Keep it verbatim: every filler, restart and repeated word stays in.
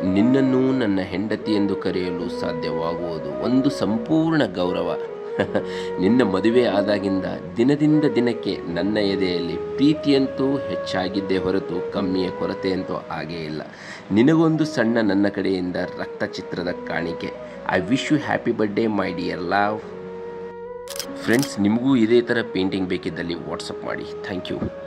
ನಿನ್ನನ್ನು ನನ್ನ ಹೆಂಡತಿ ಎಂದು ಕರೆಯಲು ಸಾಧ್ಯವಾಗುವುದು ಒಂದು ಸಂಪೂರ್ಣ ಗೌರವ. ನಿನ್ನ ಮದುವೆ ಆದಾಗಿಂದ ದಿನದಿಂದ ದಿನಕ್ಕೆ ನನ್ನ ಎದೆಯಲ್ಲಿ ಪ್ರೀತಿಯಂತೂ ಹೆಚ್ಚಾಗಿದ್ದೇ ಹೊರತು ಕಮ್ಮಿಯ ಕೊರತೆಯಂತೂ ಆಗೇ ಇಲ್ಲ. ನಿನಗೊಂದು ಸಣ್ಣ ನನ್ನ ಕಡೆಯಿಂದ ರಕ್ತಚಿತ್ರದ ಕಾಣಿಕೆ. I wish you happy birthday my dear love. Friends, ನಿಮಗೂ ಇದೇ ಥರ ಪೇಂಟಿಂಗ್ ಬೇಕಿದ್ದಲ್ಲಿ ವಾಟ್ಸಪ್ ಮಾಡಿ. Thank you.